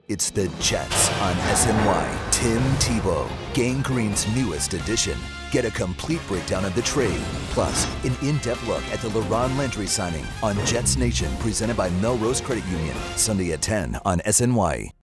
It's the Jets on SNY. Tim Tebow, Gang Green's newest addition. Get a complete breakdown of the trade, plus an in-depth look at the LaRon Landry signing on Jets Nation, presented by Melrose Credit Union. Sunday at 10 on SNY.